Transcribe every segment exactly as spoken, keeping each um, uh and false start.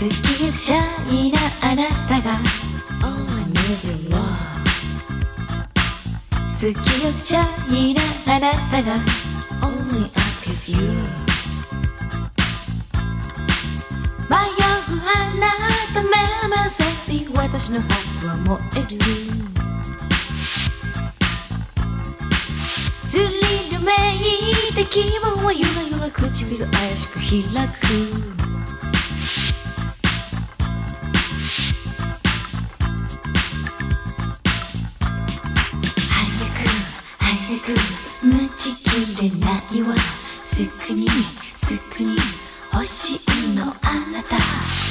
好きがシャイなあなたが All I need is your love 好きがシャイなあなたが Only ask is you 迷うあなた目まセクシー私のハートは燃えるスリルめいて気分はゆらゆら唇怪しく開く待ちきれないわすぐにすぐに欲しいのあなた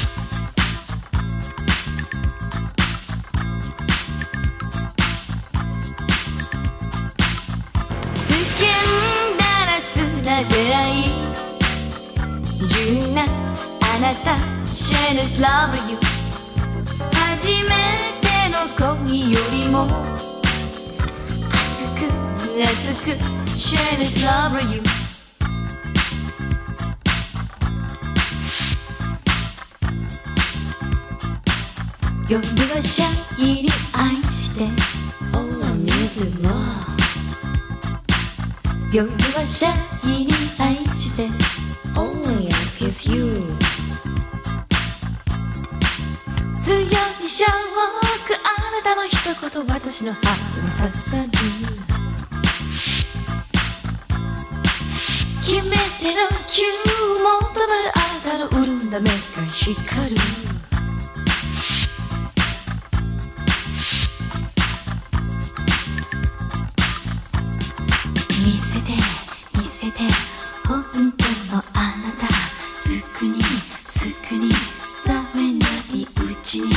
世間ならすな出会い純なあなた Shameless love you 初めての恋よりも熱く Shameless love you 夜はシャイに愛して All I need is your love 夜はシャイに愛して Only ask is you 強いショックあなたの一言私のハートに刺さる決めてのキュー求めるあなたの潤んだ目が光る見せて見せて本当のあなたすぐにすぐに冷めないうちに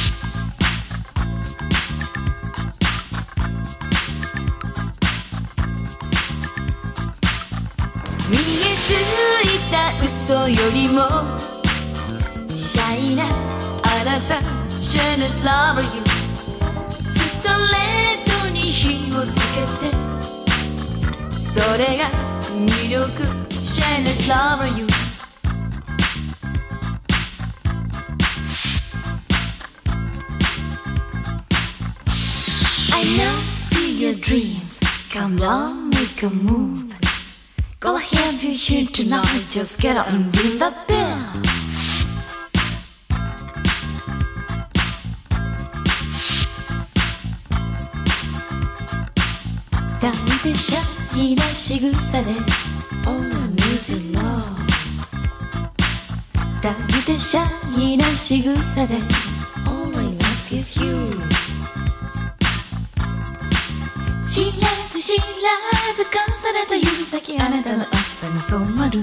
見えすぎた嘘よりもシャイなあなた Shameless love you ストレートに火をつけてそれが魅力 Shameless love you I know feel your dreams Come on make a move Gonna have you here tonight Just get up and ring that bell 抱いてシャイな仕草で All I need is your love 抱いてシャイな仕草で All I ask is you 知らず知らず重ねた指先あなたの朝に染まる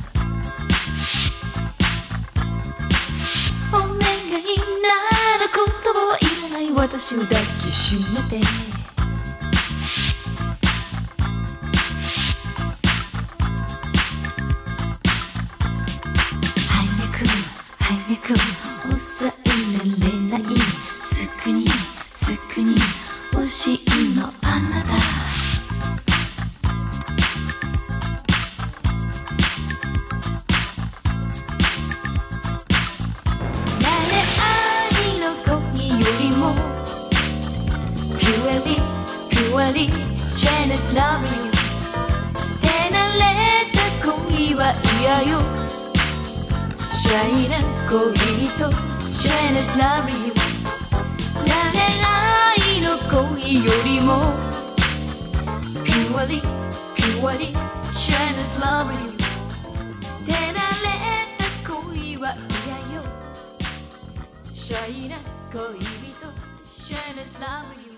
お願いなら言葉はいらない私を抱きしめて早く早く抑えられないすぐにすぐに欲しいのあなた誰愛の恋よりも Purely, purely Shameless love you 手慣れた恋は嫌よシャイな恋人 Shameless love you 誰愛の恋よりも Purely, purely Shameless love you 手慣れた恋は嫌よシャイな恋人 Shameless love you